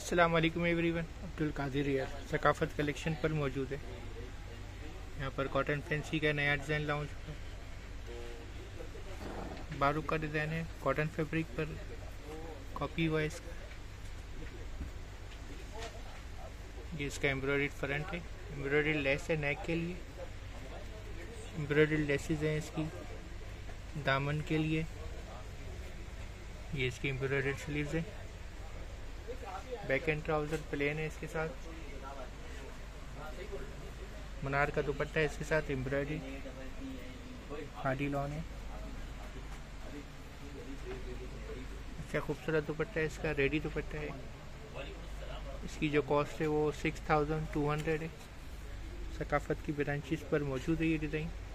अस्सलाम वालेकुम एवरीवन, अब्दुल कादिर यार सकाफत कलेक्शन पर मौजूद है। यहाँ पर कॉटन फैंसी का नया डिज़ाइन लॉन्च हुआ है। बारूक का डिज़ाइन है, कॉटन फैब्रिक पर कॉपी वाइज का। ये इसका एम्ब्रॉयडर्ड फ्रंट है, एम्ब्रॉयडर्ड लेस है नेक के लिए, एम्ब्रॉयडर्ड लेसेस हैं इसकी दामन के लिए। ये इसकी एम्ब्रॉयडर्ड स्लीव्स है। बैक एंड ट्राउज़र प्लेन है इसके साथ। मनार का दुपट्टा है इसके साथ, एम्ब्रॉयडरी खादी लॉन है। अच्छा खूबसूरत दुपट्टा है इसका, रेडी दुपट्टा है। इसकी जो कॉस्ट है वो 6200 है। सकाफत की ब्रांचेस पर मौजूद है ये डिज़ाइन।